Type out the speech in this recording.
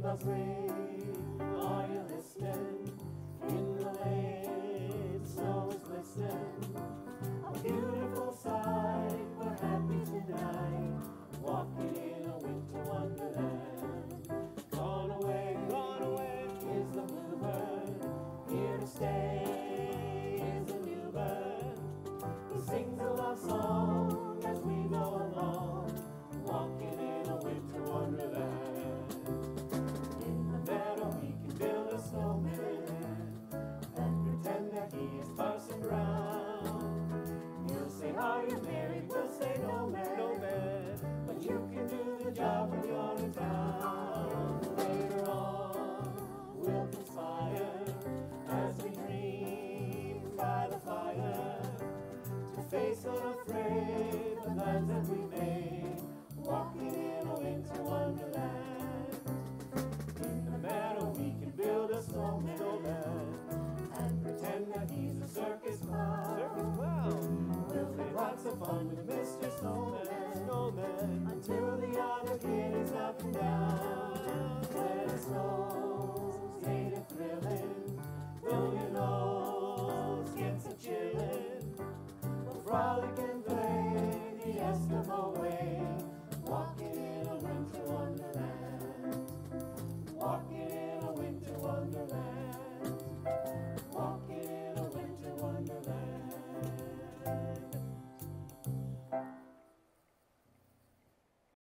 bells ring, are you listening? In the lane, snow is glistening. A beautiful sight, we're happy tonight, walking in a winter wonderland. Gone away is the bluebird, here to stay is the new bird. He sings a love song as we go along, walking in a winter wonderland. In the meadow we can build a snowman and pretend that he is Parson Brown. He'll say, are you married? We'll say, no man, but you can do the job when you're in town. Later on we'll conspire as we dream by the fire to face unafraid the plans that we made, walking in a winter wonderland. In the meadow we can build a snowman.